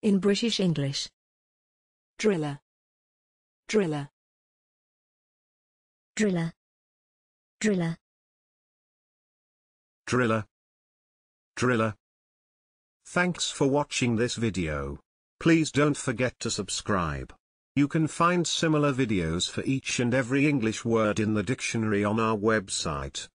In British English. Driller. Driller. Driller. Driller. Driller. Driller. Thanks for watching this video. Please don't forget to subscribe. You can find similar videos for each and every English word in the dictionary on our website.